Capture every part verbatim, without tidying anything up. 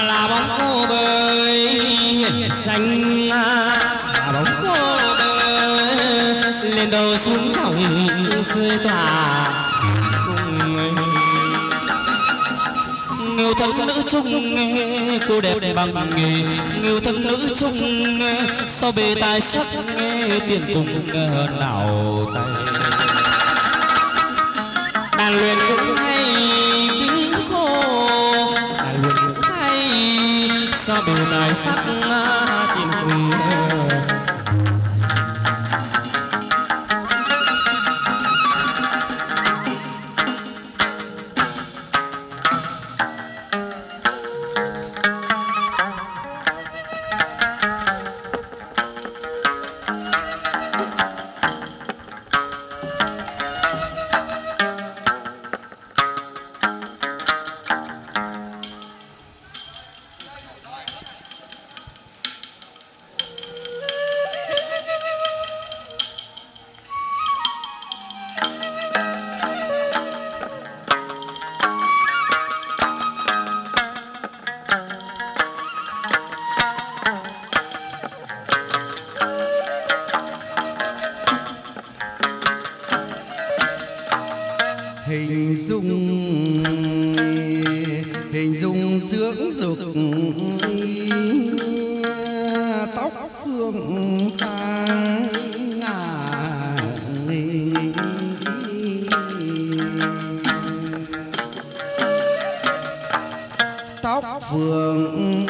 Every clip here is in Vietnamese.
là bóng cô bơi hiển xanh, là bóng cô bơi lên đầu xuống dòng rơi tỏa cùng ngưu thân nữ trung nghe cô đẹp bằng nghề ngưu thân nữ trung nghe so bề tài sắc nghe tiền cùng nào tay đàn luyện cũng hay kính cô đàn luyện cũng hay so bề tài sắc tiền cùng hình dung hình dung dưỡng dục tóc phương sang ngả tóc phượng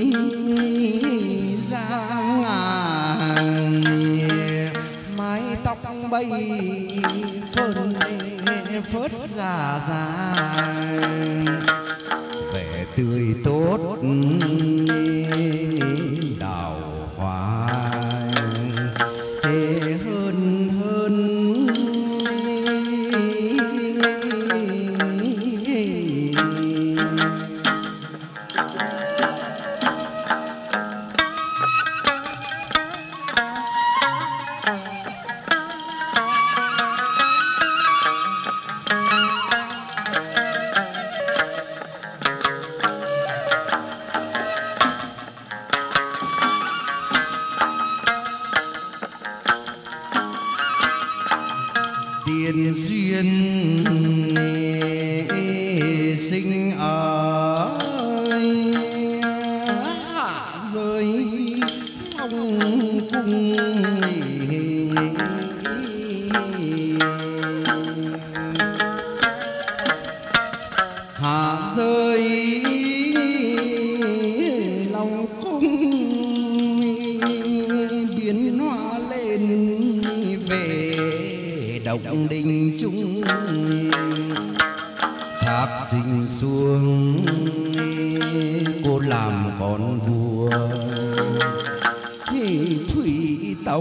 giang ngả mái tóc bay phơn phớt già dài vẻ tươi tốt đào hoa hề hơn hơn tiền duyên sinh ở hạ giới long cung hạ giới long cung biến hóa lên về động đình trung thác sinh xuống cô làm con vua thủy tộc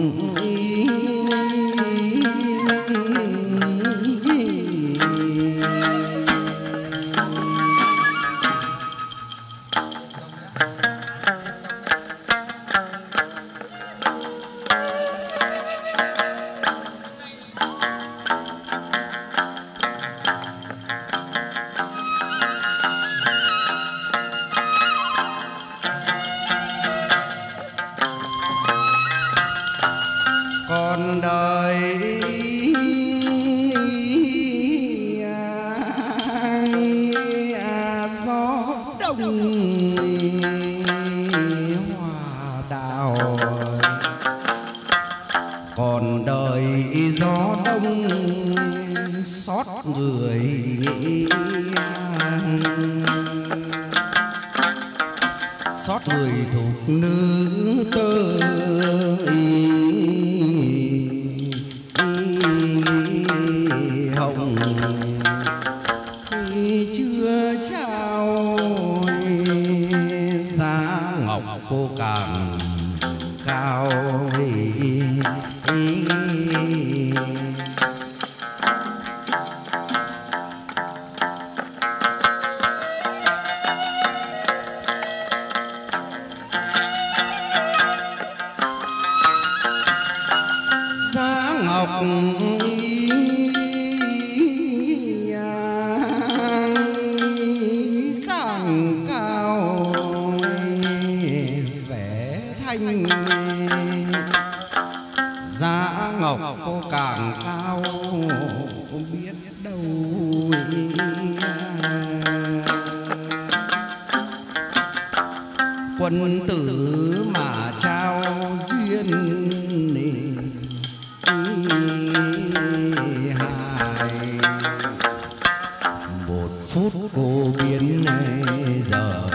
con đời gió đông hoa đào còn đời gió đông xót người xót người thuộc nữ tơ hồng chưa trao giá ngọc cô càng cao giá ngọc càng cao xanh, giá ngọc cô càng cao biết đâu. Quân tử mà trao duyên hài, một phút cô biến rời.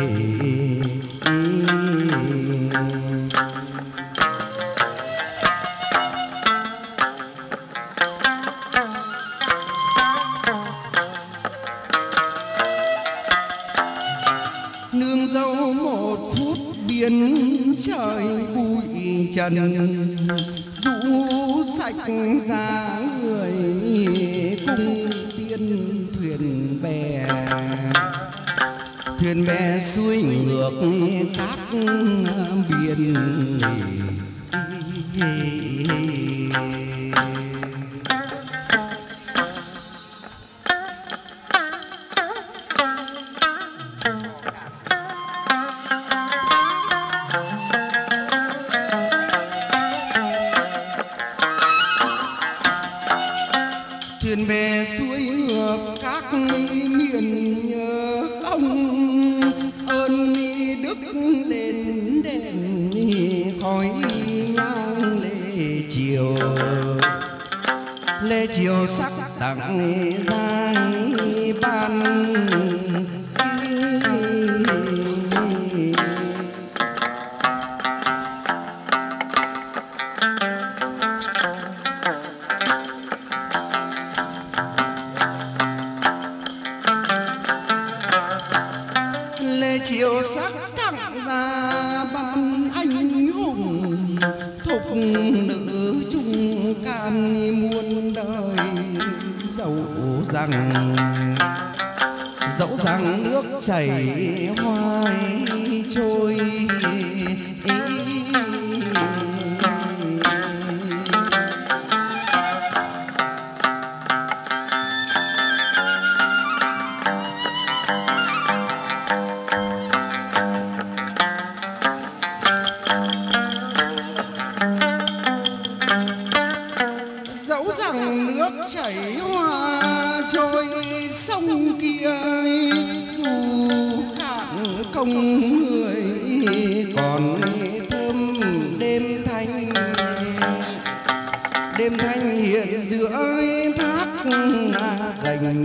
Nương dâu một phút biến trời bụi trần, rũ sạch ra người cung tiên thuyền bè. Thuyền bè xuôi ngược các biển. Thuyền bè xuôi ngược các miền nhớ công, ơn đức lên đèn khói nhang lễ chiều. Lễ chiều sắc tặng giai ban, chiều sắc tặng ra ban anh hùng, thục nữ trung can muôn đời. Dẫu rằng dẫu rằng nước chảy hoài trôi, nước chảy hoa trôi sông kia. Dù cạn công người còn thơm đêm thanh, đêm thanh hiện giữa thác gành.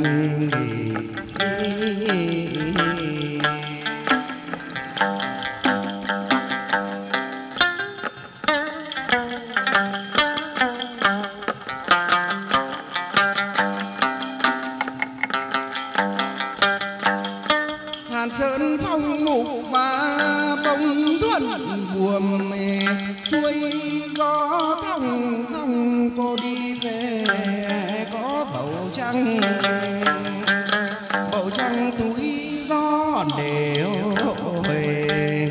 Sơn phong mục ba bông thuận buồm, xuôi gió thong dong cô đi về. Có bầu trăng bầu trăng túi gió đều về.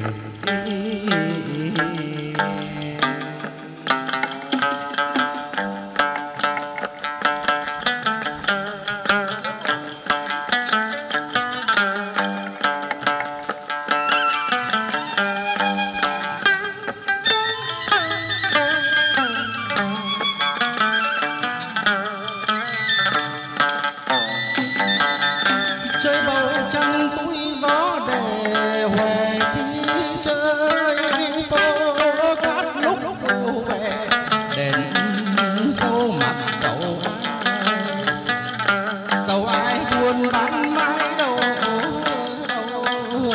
chơi bầu trăng túi gió để huề khi chơi phố cát lúc về. Đèn dâu mặt dầu ai dầu ai buồn bán mãi đâu đâu.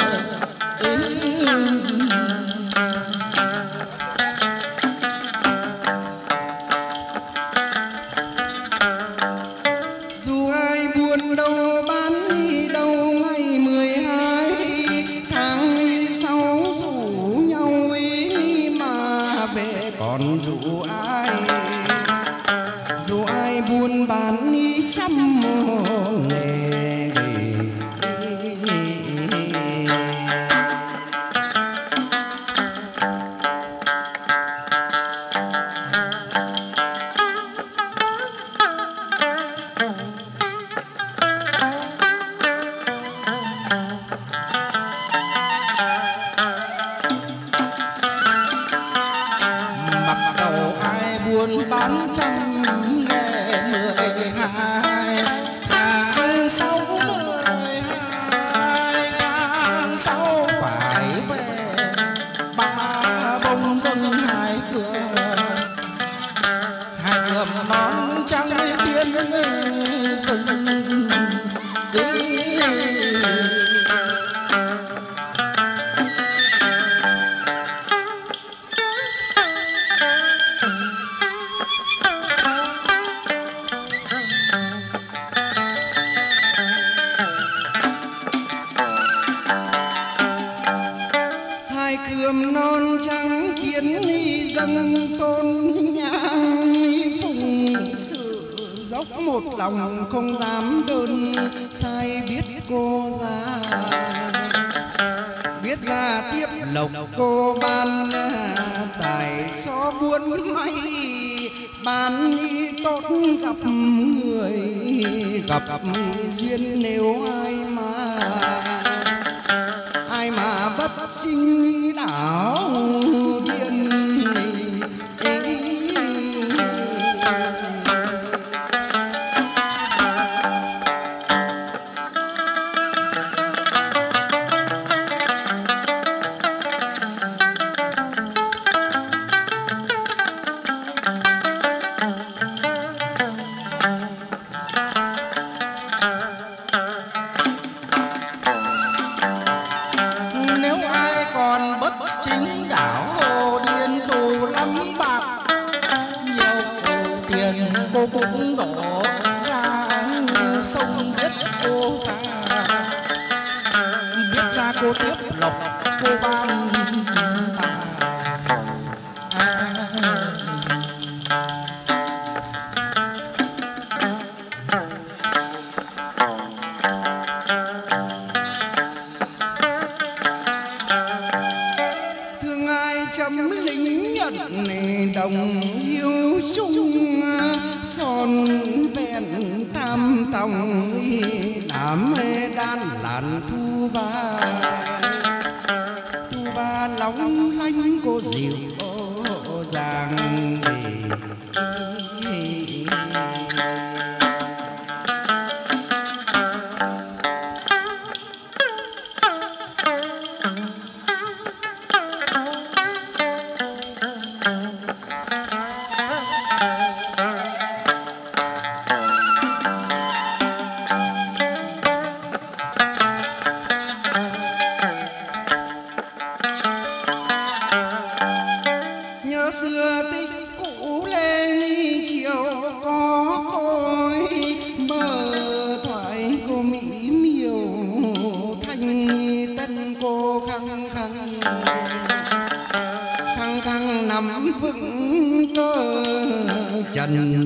Dù ai buồn đâu bán đi đâu, ngày mười hai tháng sau rủ nhau ý mà về. Còn dù ai dù ai buôn bán đi trăm nghề. buồn bán trăm ngày mười hai tháng sáu mười hai tháng sáu phải về ba bông dâng hai cửa hai cửa nón trắng tiên rừng hai cườm non trắng tiến dâng tôn nhang phụng sự dốc một lòng không dám đơn sai biết cô ra biết ra tiếp lộc cô ban tài cho buôn may ban tốt gặp người gặp duyên nếu ai mà ai mà bất sinh đảo điên cô cũng đổ ra sông biết cô ra biết ra cô tiếp lộc cô ban thương ai chấm lính nhận đồng yêu chung son vẹn tam tòng đám đan làn thu ba thu ba lóng lánh cô dịu dàng xưa tích cũ lên chiều có khôi bờ thoại cô mỹ miều thanh tân cô khăng khăng khăng khăng nắm vững cơ trần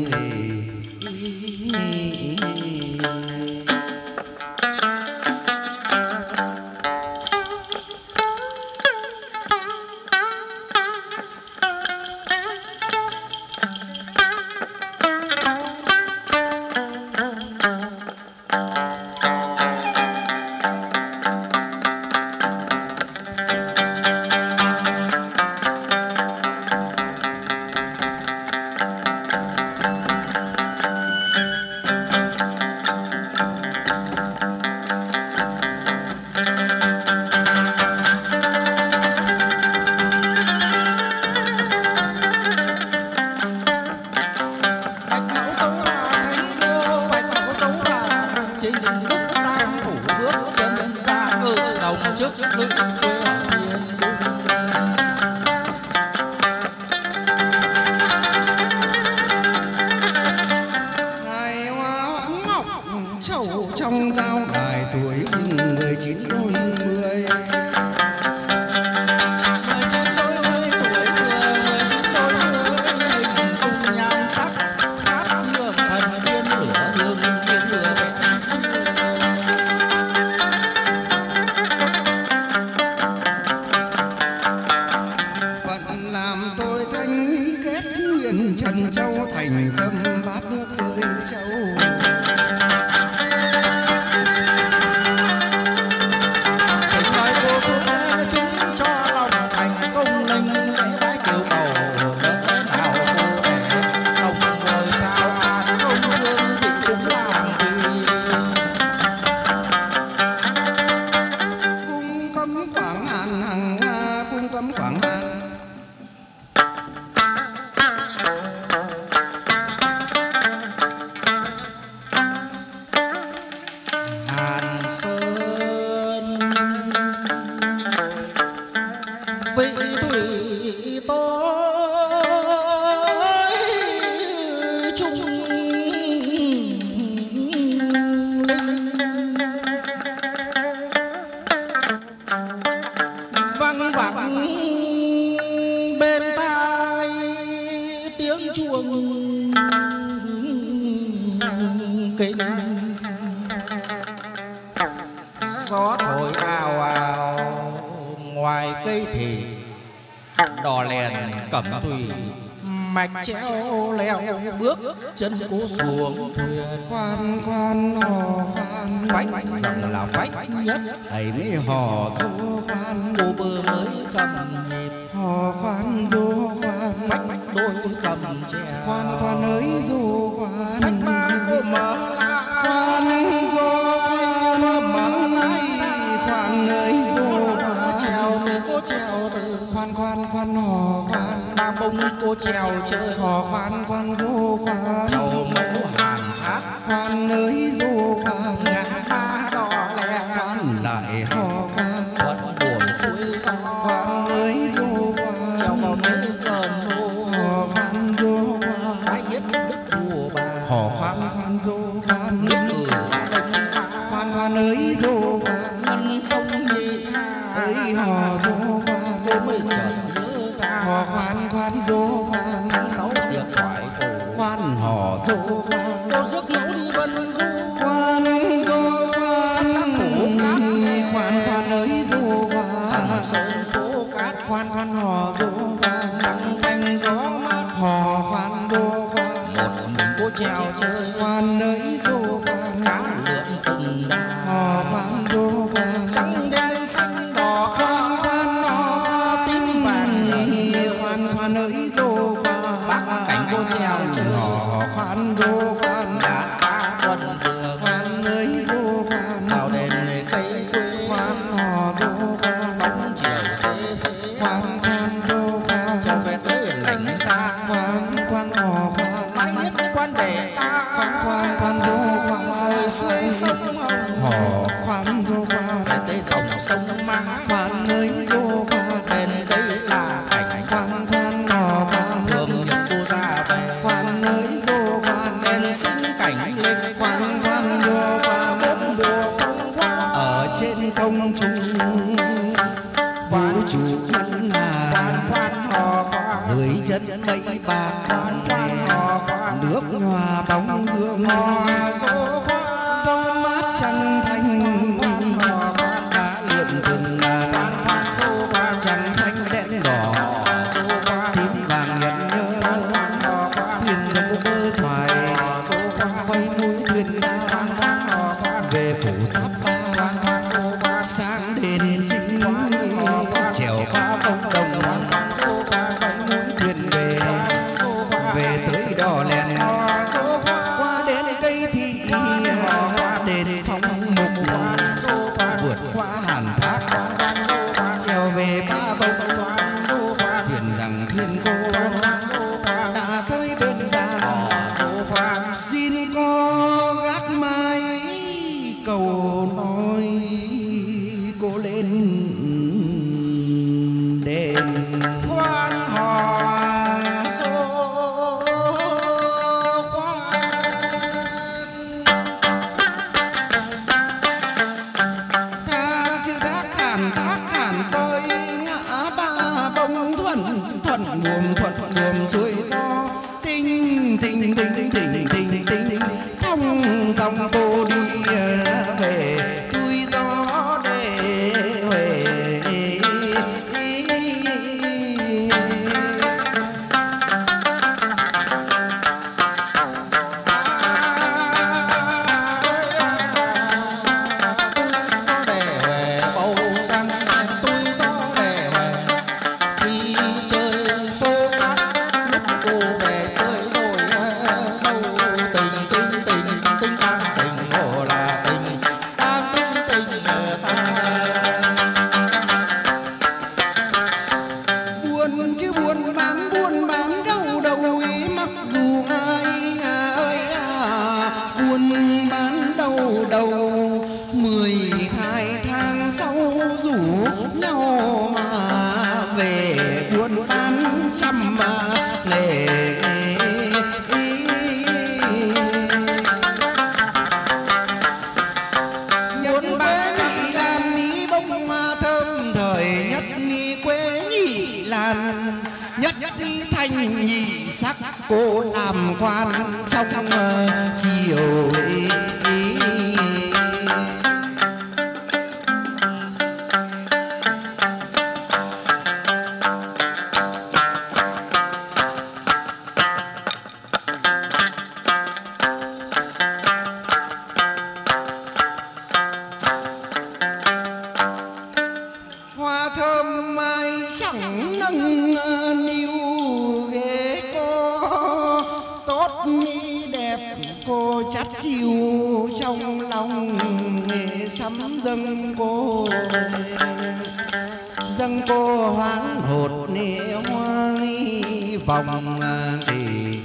trước lưỡi quê thiên hai hoa ngọc trầu trong giao đài tuổi mười chín đôi mười mười chín đôi mươi tuổi vừa mười chín đôi mươi hình dung nhan sắc khác nhường thần tiên lửa hương tiếng lửa văng vẳng bên tai tiếng chuông kinh, gió thổi ào ào ngoài cây thì đò lèn cẩm thủy mạch treo leo bước chân cố xuống thuyền. Khoan khoan hò khoan phách rằng là phách nhất ấy mới hò du khoan, cô bơ mới cầm nhịp hò khoan du khoan phách đôi cầm chèo. Khoan khoan ơi du khoan phách ba cô mở la khoan du khoan mở lại khoan ơi du khoan trèo từ cô trèo từ khoan khoan khoan hò khoan ba bông cô trèo chơi hò khoan khoan du khoan trầu mẫu hàn thác khoan ơi du khoan ngã ba đò lẻ khoan lại hò khoan vẫn buồn suối gió khoan ơi du khoan trèo vào tới cơn nô hò khoan du khoan bãi yết đức vua bà hò khoan khoan du khoan nước cử đông khoan khoan ơi du khoan ngân sông nhị ơi hò du khoan cô mới chợt nhớ ra hò khoan khoan du khoan tháng sáu tiệc thoại phổ khoan hò du khoan cô rước nấu đi vân du khoan du khoan phủ cát khoan khoan ơi du khoan sẵn sơn phố cát khoan khoan hò du khoan sẵn thanh gió mát hò khoan du khoan một mình cô trèo chơi khoan ơi du khoan cá lượn từng đà hò khoan du khoan trắng đen xanh đỏ khoan khoan hò tím vàng khoan khoan ơi du khoan bác cảnh cô trèo chơi hò khoan du khoan đã ba tuần vừa khoan ơi du khoan vào đền cây quê khoan hò du khoan bóng chiều xế xế khoan khoan du khoan trở về tới lãnh xa khoan khoan hò khoan mãi nhất quan để ta khoan khoan khoan du khoan rơi suối sông hồng hò khoan du khoan về tới dòng sông má khoan ơi du khoan bên đây là cảnh khoan khoan hò khoan thường nhật cô ra về khoan ơi du khoan bên xung cảnh lên khoan khoan du khoan bốn mùa phong hoa ở trên công trung vũ trụ ngân hà khoan khoan hò khoan dưới chân mây bạc khoan khoan hò khoan nước hòa bóng hương hò du khoan gió mát trăng thanh hò khoan đã lượn từng ngàn khoan du khoan trăng thanh đen đỏ du khoan tím vàng nhận nhớ hò khoan thuyền trong cô bơ thoại du khoan quay mũi thuyền ra về phủ giáp ba sáng đền chính chèo qua công đồng quay mũi thuyền về về tới đò lèn qua đến cây thị đền phong mục vượt qua hàn thác trèo về ba bông thuyền rằng thiên cô đã tới bên ra xin cô gác mái cầu nói cô lên đền khoan hò du khoan tha chữ thác hàn thác hàn tới ngã ba bông thuần thuần buồm thuần buồm xuôi gió tinh tinh tinh tinh tinh tinh tinh thông dòng cô đi về tôi gió để về nhan, nhất thi thanh nhị sắc cô làm quan trong chiều ý, ý. Dâng cô dâng cô hoán hột nê hoa vòng để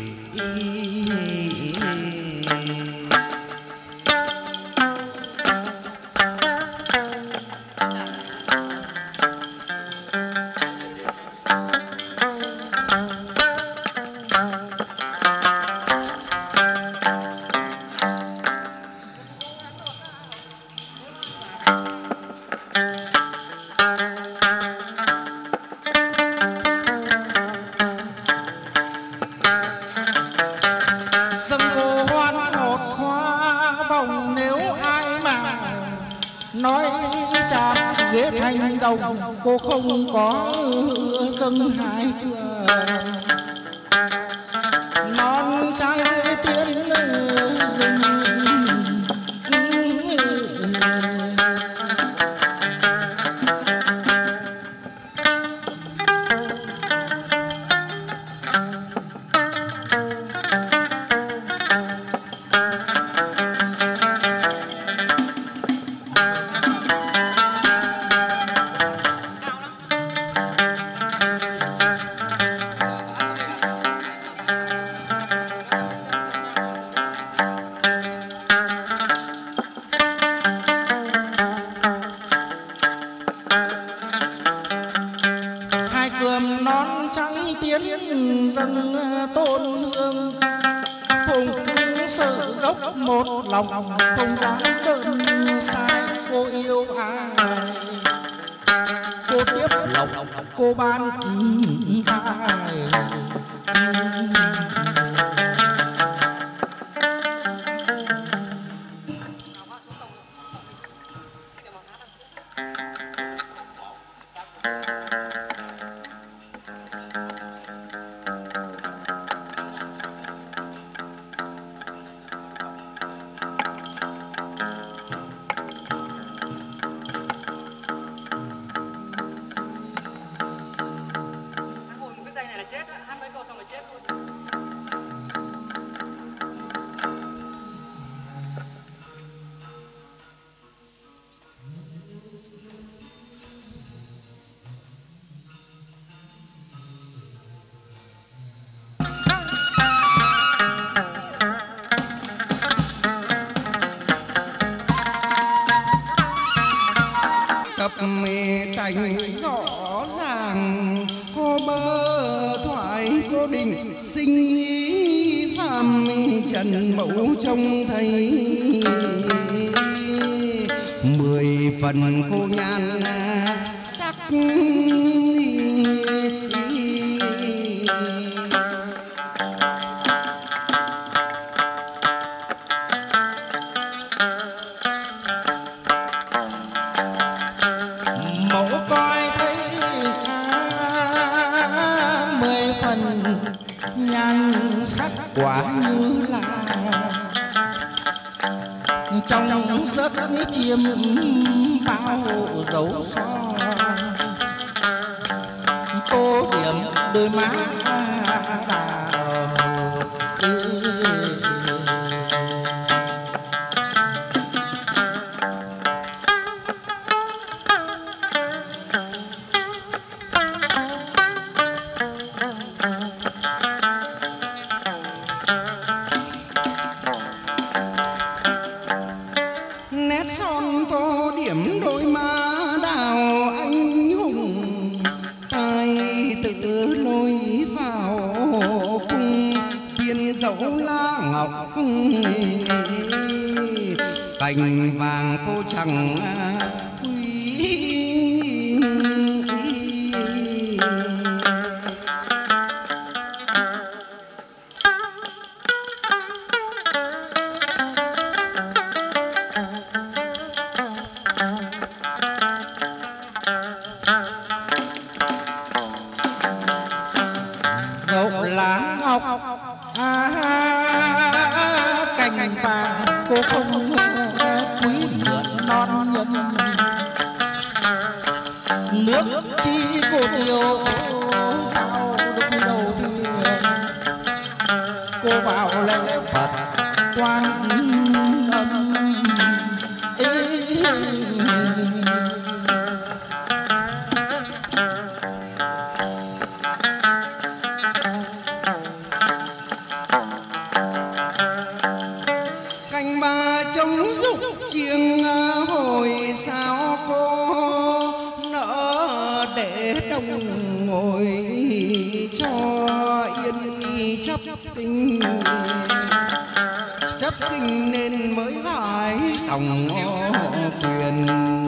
cô không có dâng hai cửa non trắng tiến rừng. Một lòng không dám đơn sai, cô yêu ai cô tiếp lòng cô ban tài. tập cảnh rõ ràng có bơ thoại có định sinh ý phàm trần mẫu trông thấy mười phần cô nhan sắc quả như là trong giấc chiêm bao dấu son tô điểm đôi má son tô điểm đôi má đào anh hùng tay tự lôi vào ngọc à, cành vàng cô không quý mượn non nhân nước chi cô tiêu sao được đầu thì cô vào lễ Phật Quan Âm ý. Cành bà trống dục chiêng hồi sao cô nỡ để đông ngồi cho yên chấp kinh chấp kinh nên mới phải tổng quyền.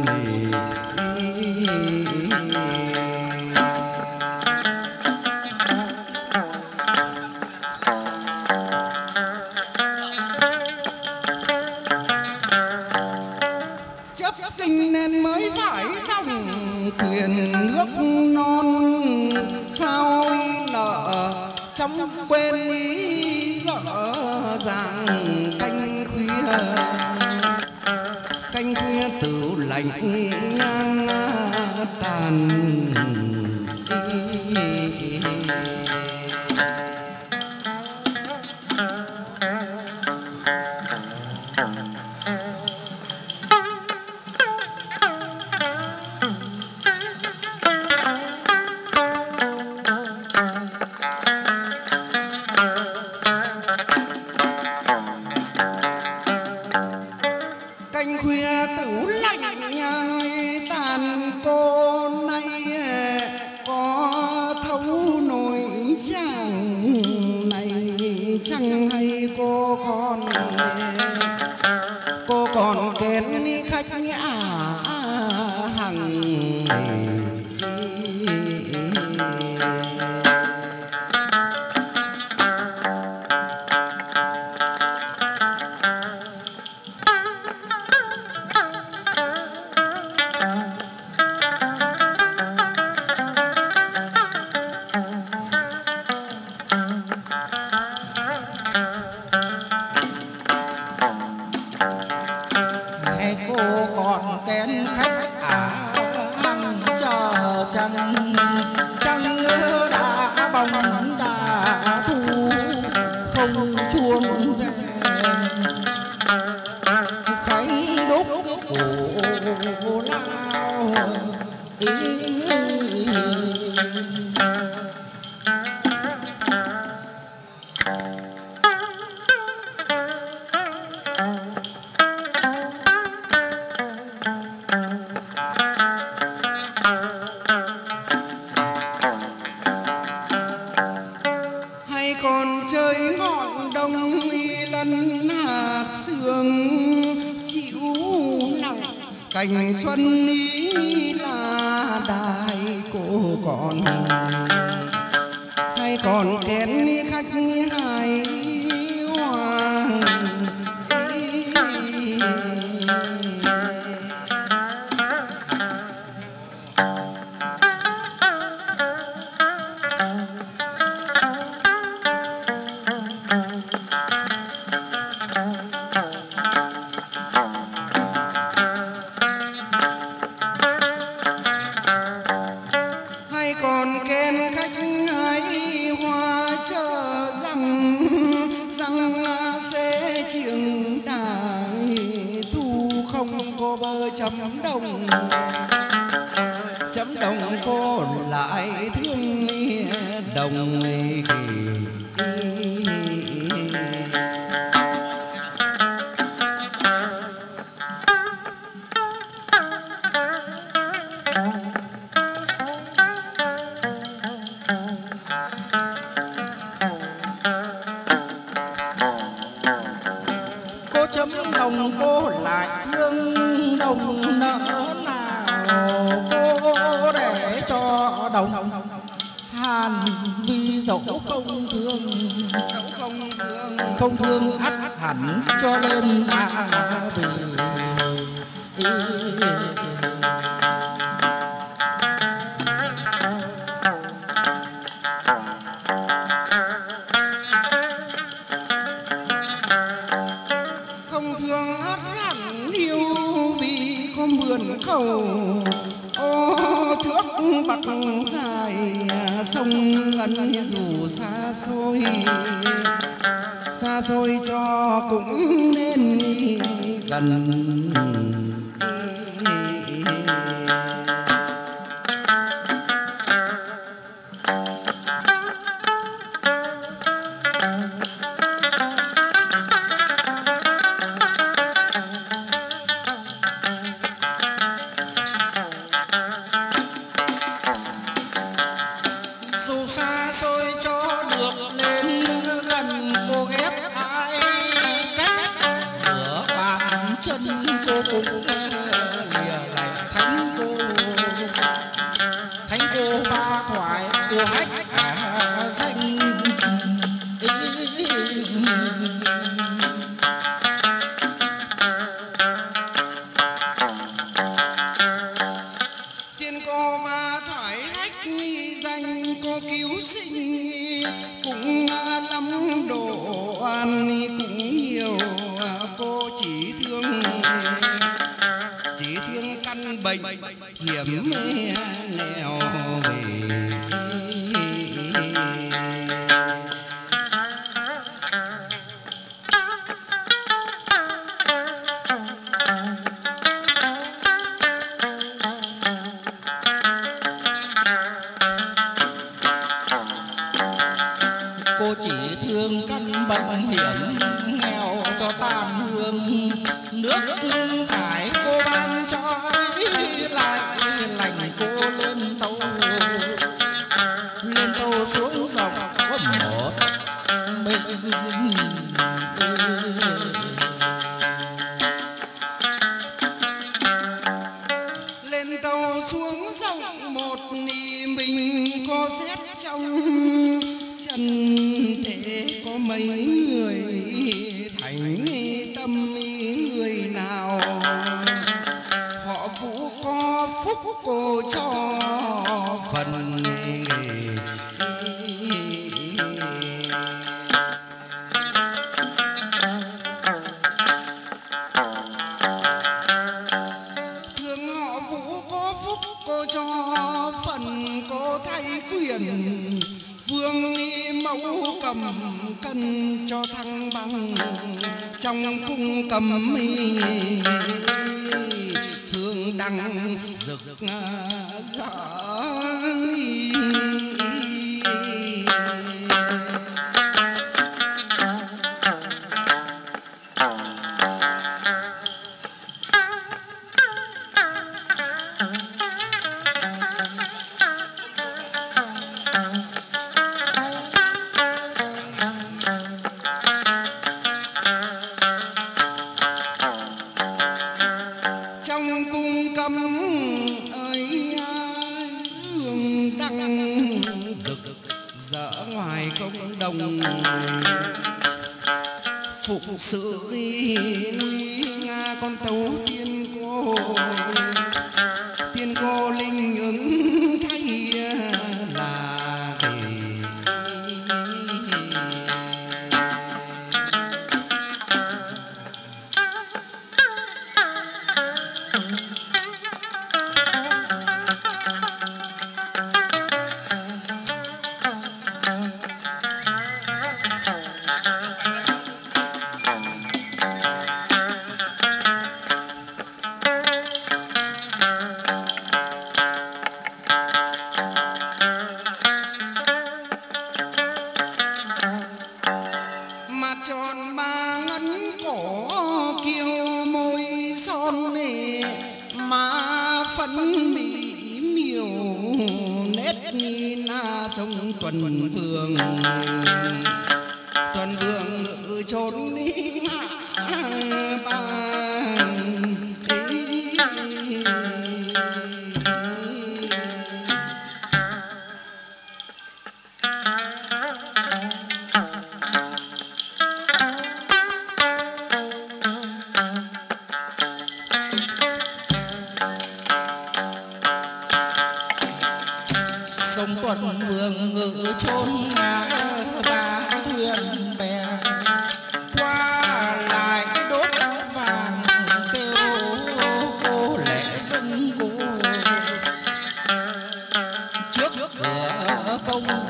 Chấp kinh nên mới phải tổng quyền nước non sao nợ trong quên ý dở dàng canh khuya canh khuya tử lạnh ngang tàn. Canh khuya tử lạnh nhang tàn cô nay có thấu nổi chàng này chẳng hay cô còn cô còn kén khách ả hằng cô còn kén khách ả hằng chờ chẳng chẳng đã bóng đã thu không chuông rèn khánh đúc cổ lao ý. Hay còn chơi ngọn đông y lân hạt sương chịu nặng cảnh xuân ý là đài cô còn hay còn kén khách hài hoàng ý. Hay còn kén khách hái hoa chờ rằng rằng sẽ chiêng đài thu không có bơ chấm đồng chấm đồng cô lại thương đồng kỳ. Cô chấm đồng cô lại thương đồng nỡ nào cô để cho đồng hàn vì dẫu không thương dẫu không thương không thương ắt hẳn cho nên đã vì ý. trông ân dù xa xôi, xa xôi cho cũng nên gần. Dù xa xôi cho được lên gần, cô ghét ai cách nửa bàn chân cô cũng lìa lại thánh cô, thánh cô ba thoại cô hách à danh. Tiên cô ba thoại hách danh cô cứu sinh, cũng lắm đồ ăn cũng nhiều, cô chỉ thương chỉ thương căn bệnh hiểm nghèo về. Cô chỉ thương căn bệnh hiểm nghèo cho tàn hương, nước thải cô ban cho lại lành cô lên tàu, lên tàu xuống dòng có một mình. Lên tàu xuống dòng một mình, có rét trong chân thế có mấy người thành tâm người nào, họ vũ có phúc cô cho phần. Thương họ vũ có phúc cô cho phần, cô thay quyền vương mẫu cầm cân cho thăng bằng, trong cung cầm hương đăng rực rỡ. Trong cung cấm ơi hương đăng rực rỡ ngoài công đồng, phục sự nguy nga con tấu tiên cô, tiên cô linh ứng thay là kỳ. Mặt tròn ba ngấn cổ kiêu môi son nề, má phấn mỹ miều nét ni na sông tuần vương. Tuần vương ngự trốn đi hạ bang. sông tuần vương ngự chốn ngã ba thuyền bè, qua lại đốt vàng kêu cô lễ dân cô trước cửa công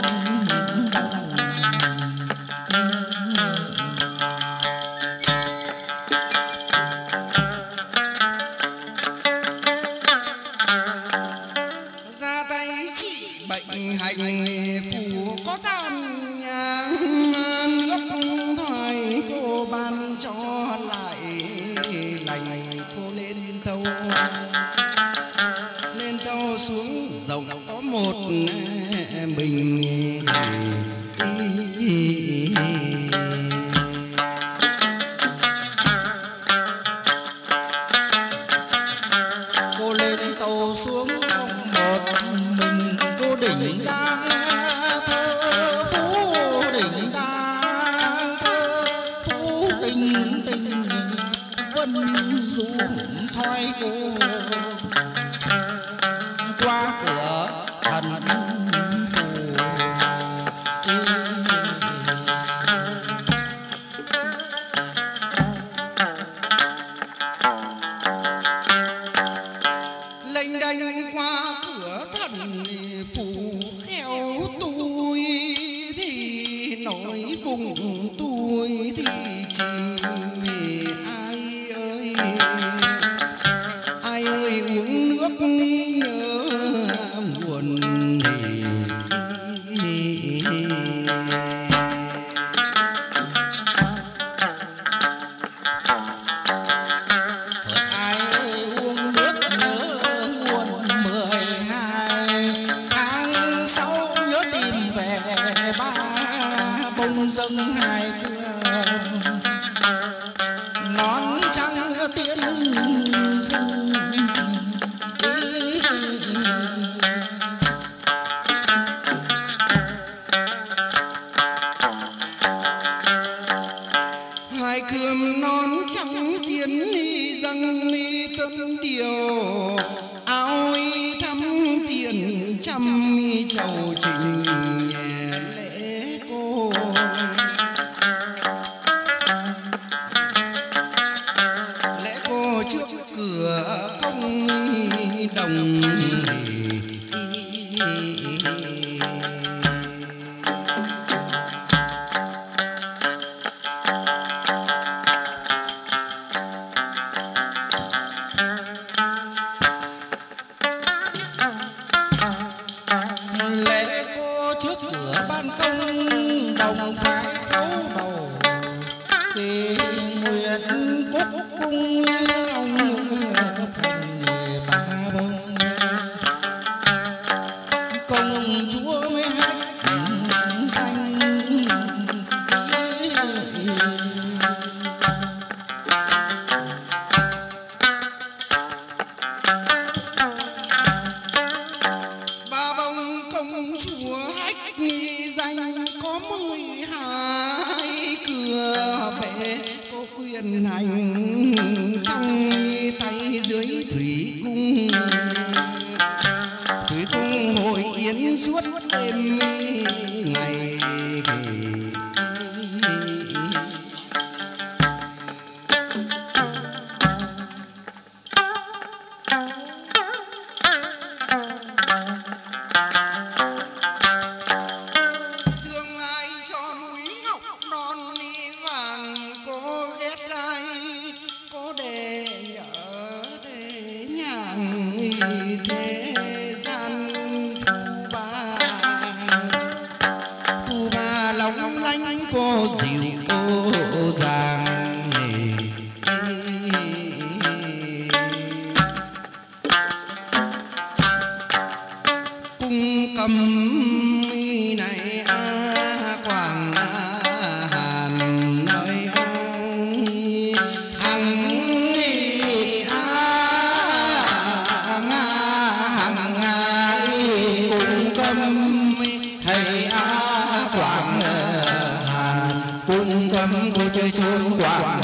bệnh hành phù có tan nhang nước thoại cô ban cho lại lành cô lên tàu lên tàu xuống rộng có một mình cô lên tàu xuống không một mình cô đỉnh đang thơ phú đỉnh đang thơ phú tình tình vân du thoại cô qua cửa thần lênh đênh qua cửa thần phù khéo tôi thì nói vùng tôi thì chìm vì ai ơi ai ơi uống nước nhớ buồn ai ơi uống nước nhớ nguồn mười hai tháng sáu nhớ tìm về ba bông dâng hai cửa nón trắng tiên dâng hai cườm non trắng tiến dâng tâm điều áo thắm tiền trăm chầu trình lễ cô lễ cô trước cửa công đồng lễ cô trước cửa ban công đồng phải khấu đầu kỳ nguyện cúc cung lòng thành ba bông công chúa mới hát danh ba bông công chúa hách danh có mười hai cửa bể có quyền hành trong tay dưới thủy cung thủy cung hội yến suốt đêm ngày thương ai cho núi ngọc non ni vàng có ghét ai có để nhớ để nhàng thế gian thu ba thu ba long lanh cô dịu cô dàng cung cầm này a quảng hàn nơi ông hằng a nga hằng ai cung cầm hay a quảng hàn cung cầm cô chơi trốn quảng